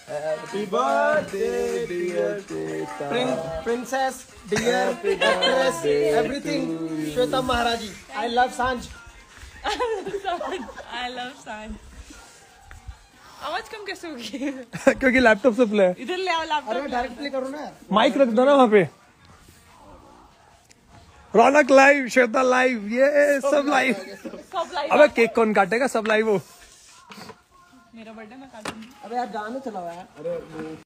Happy birthday, dear Shweta. Princess, dear actress, everything. Shweta Maharaji. I love Sanj. I love Sanj. आवाज कम कैसे होगी? क्योंकि laptop से play. इधर ले आओ लैपटॉप। अरे डायरेक्ट प्ले करो ना। माइक रख दो ना वहाँ पे। रौनक लाइव, श्वेता लाइव, ये सब लाइव। सब लाइव। अबे केक कौन काटेगा? सब लाइव हो। मेरा बर्थडे मैं काटूंगी। अबे यार गाना चलाओ यार।